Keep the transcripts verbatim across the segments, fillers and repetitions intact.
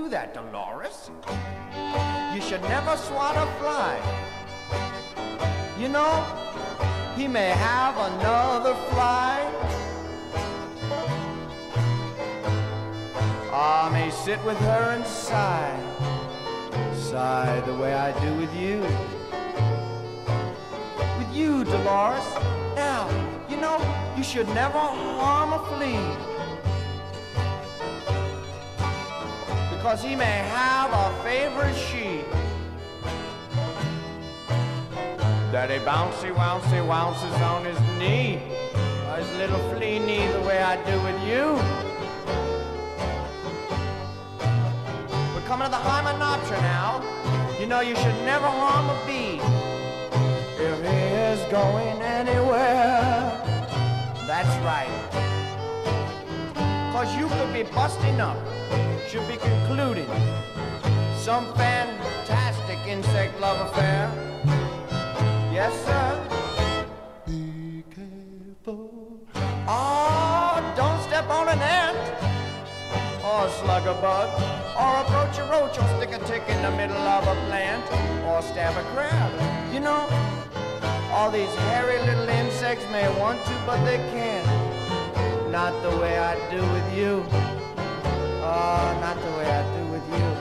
do that, Dolores. You should never swat a fly. You know, he may have another fly. I may sit with her and sigh, sigh the way I do with you. With you, Dolores. Now, you know, you should never harm a flea, because he may have a favorite she. That he bouncy, bouncy, bounces on his knee, or his little flea knee, the way I do with you. We're coming to the hymenoptera now. You know you should never harm a bee if he is going anywhere. That's right. Cause you could be busting up, should be concluding some fantastic insect love affair. Yes, sir. Be careful. Oh, don't step on an ant, or a slug a bug, or approach a roach, or stick a tick in the middle of a plant, or stab a crab. You know, all these hairy little insects may want to, but they can't. Not the way I do with you. Oh, not the way I do with you.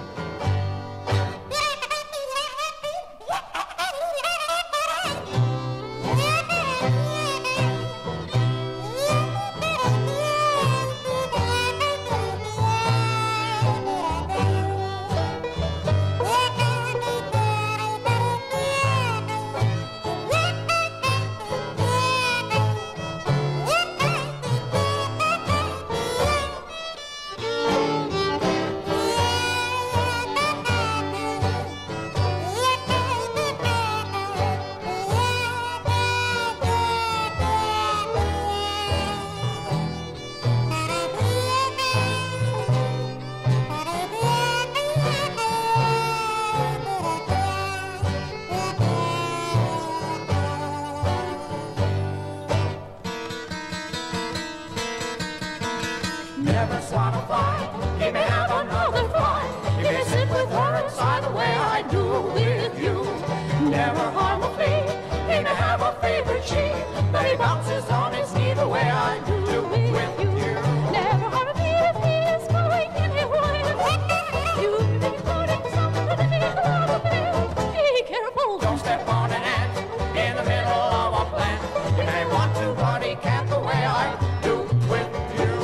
Never swat a fly, he may have another fly. He may sit with her and sigh the way I do with you. Never harm a flea, he may have a favorite she, but he bounces on his knee the way I do with you. Never harm a flea if he is going anywhere. You may be floating somewhere in the middle of a field. Be careful. Don't step on an ant in the middle of a plant. You may want to, but he can't the way I do with you.